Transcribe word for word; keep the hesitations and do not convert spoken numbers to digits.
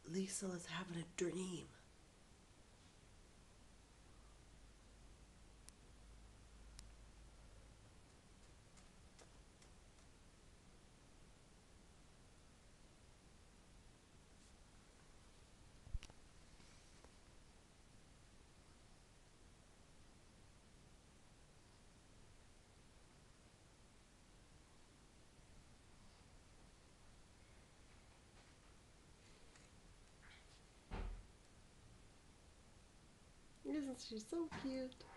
Lisa is having a dream. Isn't she so cute?